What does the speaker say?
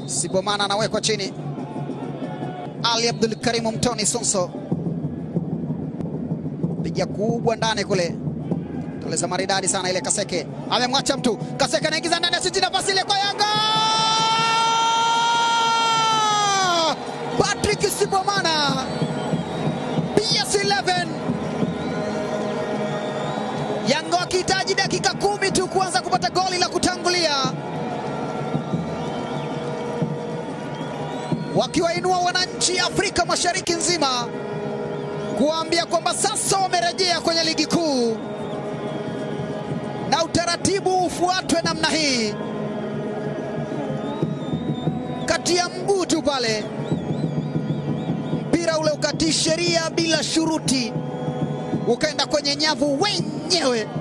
Sibomana anawekwa chini. Ali Abdul Karim Mtoni Sonso. Piga kubwa ndani kule. Kaleza maridadi sana ile Kaseke. Amemwacha mtu. Kaseke anaingiza ndani ya siti, nafasi ile kwa Yanga. Patrick Sibomana. PS11. Yanga wakihitaji dakika 10 tu kuanza kupata goli la kutangulia. Wakiwainua wananchi Afrika Mashariki nzima kuambia kwamba sasa wamerejea kwenye ligi kuu na utaratibu ufuatwe namna hii. Kati ya mguu tu pale, mpira ule ukatii sheria bila shuruti, ukaenda kwenye nyavu wenyewe.